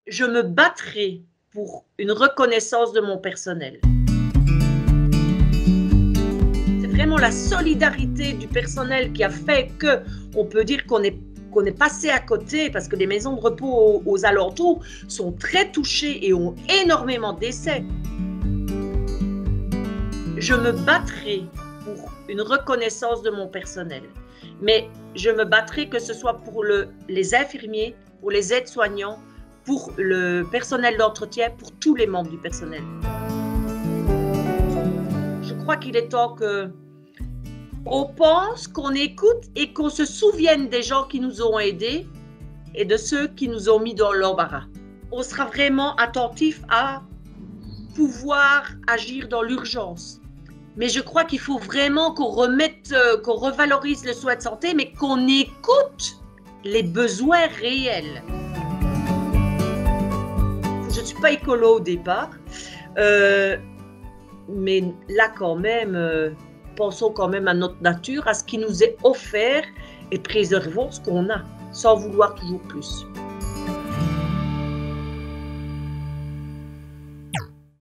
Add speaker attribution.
Speaker 1: Je me battrai pour une reconnaissance de mon personnel. C'est vraiment la solidarité du personnel qui a fait qu'on peut dire qu'on est passé à côté, parce que les maisons de repos aux alentours sont très touchées et ont énormément de décès. Je me battrai pour une reconnaissance de mon personnel, mais je me battrai que ce soit pour les infirmiers, pour les aides-soignants, pour le personnel d'entretien, pour tous les membres du personnel. Je crois qu'il est temps qu'on pense, qu'on écoute et qu'on se souvienne des gens qui nous ont aidés et de ceux qui nous ont mis dans l'embarras. On sera vraiment attentif à pouvoir agir dans l'urgence. Mais je crois qu'il faut vraiment qu'on revalorise le soin de santé, mais qu'on écoute les besoins réels. Je ne suis pas écolo au départ, mais là quand même, pensons quand même à notre nature, à ce qui nous est offert et préservons ce qu'on a, sans vouloir toujours plus.